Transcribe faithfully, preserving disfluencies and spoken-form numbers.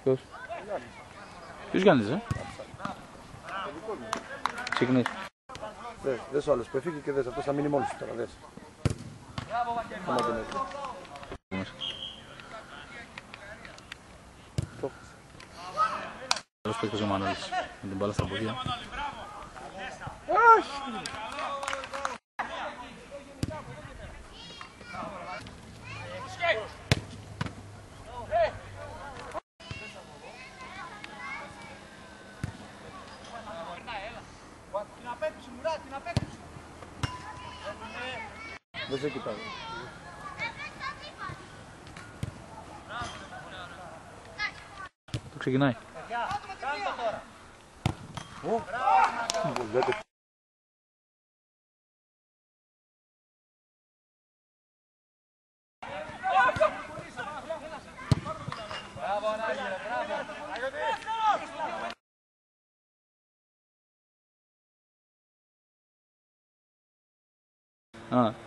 Ποιος? Ποιος Γιάννης, ε? Ξεκινήσει. Δες, δες ο άλλος που έφυγε και δες, αυτός θα μείνει μόνος του τώρα, δες. Άμα τον έφυγε. Το έχασε. Καλώς παίκτος ο Μανώλης, με την μπάλα στα πόδια. Δεν σε κοιτάει. Το ξεκινάει. Α.